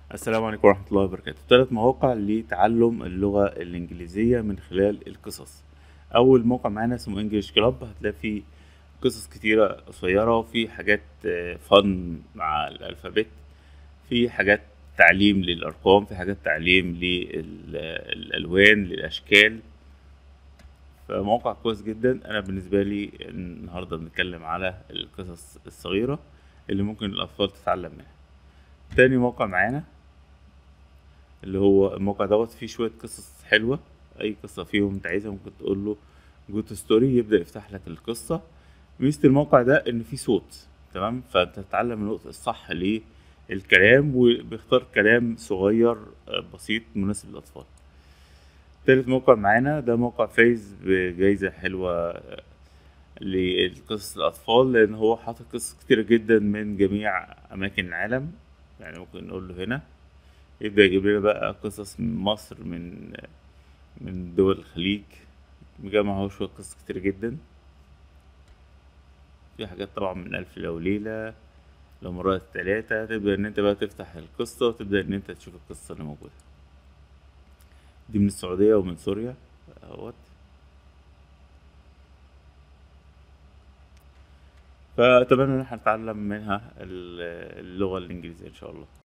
السلام عليكم ورحمة الله وبركاته. 3 مواقع لتعلم اللغة الإنجليزية من خلال القصص. أول موقع معانا اسمه انجلش كلاب، هتلاقي فيه قصص كتيرة قصيرة، وفي حاجات فن مع الألفابت، في حاجات تعليم للأرقام، في حاجات تعليم للألوان للأشكال. فموقع كويس جدا. أنا بالنسبة لي النهاردة بنتكلم على القصص الصغيرة اللي ممكن الأطفال تتعلم منها. تاني موقع معانا اللي هو الموقع دوت فيه شوية قصص حلوة. أي قصة فيهم أنت عايزها ممكن تقول له جوت ستوري، يبدأ يفتح لك القصة. ميزة الموقع ده إن فيه صوت، تمام، فأنت تتعلم النطق الصح للكلام، وبيختار كلام صغير بسيط مناسب للأطفال. تالت موقع معانا ده موقع فايز بجايزة حلوة لقصص الأطفال، لأن هو حاطط قصص كتيرة جدا من جميع أماكن العالم. يعني ممكن نقول له هنا يبدأ يجيب لنا بقى قصص من مصر، من دول الخليج. مجمع هو شوية قصص كتير جدا. في حاجات طبعا من ألف ليلة وليلة، لو مرات 3 تبدأ إن أنت بقى تفتح القصة وتبدأ إن أنت تشوف القصة اللي موجودة. دي من السعودية ومن سوريا اهوت. فأتمنى إن احنا نتعلم منها اللغة الإنجليزية إن شاء الله.